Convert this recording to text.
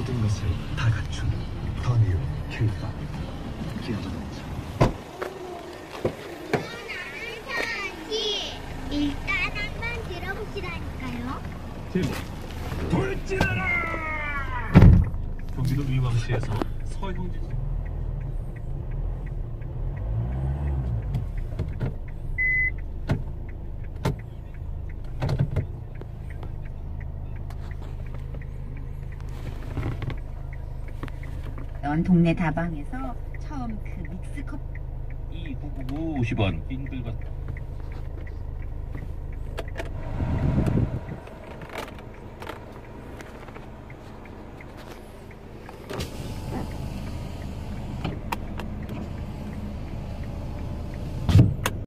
모든 것을 다 갖춘 더뉴 K5 기아 자동차. 일단 한번 들어보시라니까요. 제목 돌진하라! 경기도 의왕시에서 서형진 동네 다방에서 처음 그 믹스커피 2999 50원 빙글 같은